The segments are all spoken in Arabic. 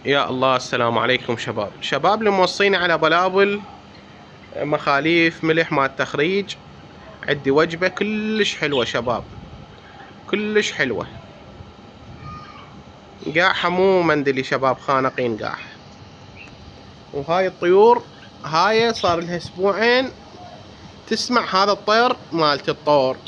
يا الله، السلام عليكم شباب اللي موصيني على بلابل مخاليف ملح مال التخريج. عندي وجبة كلش حلوة شباب، كلش حلوة. قاعها مو مندلي شباب، خانقين قاع. وهاي الطيور هاي صار لها اسبوعين تسمع هذا الطير مالت الطور.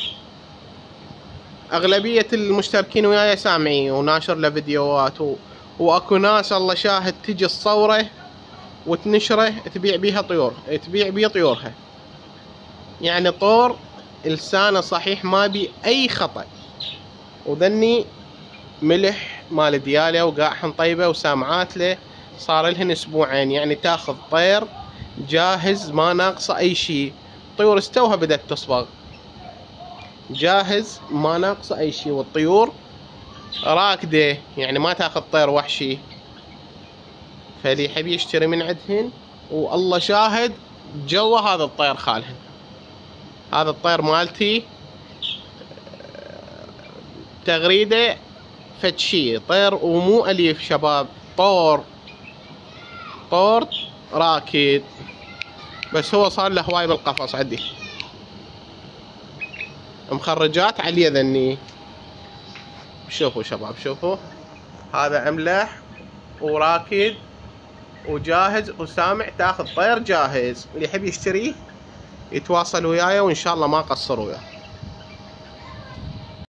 اغلبية المشتركين وياي سامعين وناشر له فيديوهات واكو ناس الله شاهد تجي تصوره وتنشره تبيع بيها طيور، تبيع بيه طيورها. يعني طور لسانه صحيح ما بي اي خطأ، وذني ملح مال دياله وقاعهم طيبة وسامعات له صار لهن اسبوعين. يعني تاخذ طير جاهز ما ناقصه اي شيء، طيور استوها بدأت تصبغ جاهز ما ناقصه اي شيء، والطيور راكده يعني ما تاخذ طير وحشي. فاللي يحب يشتري من عندهن والله شاهد جوا هذا الطير خالهن. هذا الطير مالتي تغريده فتشي طير ومو اليف شباب، طور راكد، بس هو صار له هواي بالقفص. عندي مخرجات عليه ذني. شوفوا شباب، شوفوا هذا املح وراكد وجاهز وسامع. تاخذ طير جاهز، اللي يحب يشتريه يتواصل وياي وان شاء الله ما قصر وياه.